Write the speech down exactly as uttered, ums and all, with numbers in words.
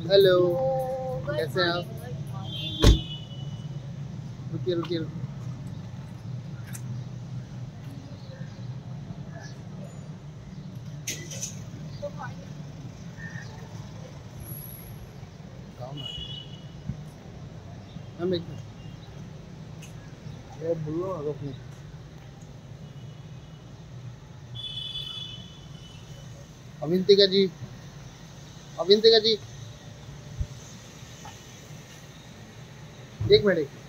Hello, कैसे हैं आप? रुकिए रुकिए रुकिए। हम एक ये बोलो रुकिए। अविंतिका जी, अविंतिका जी, एक मिनट।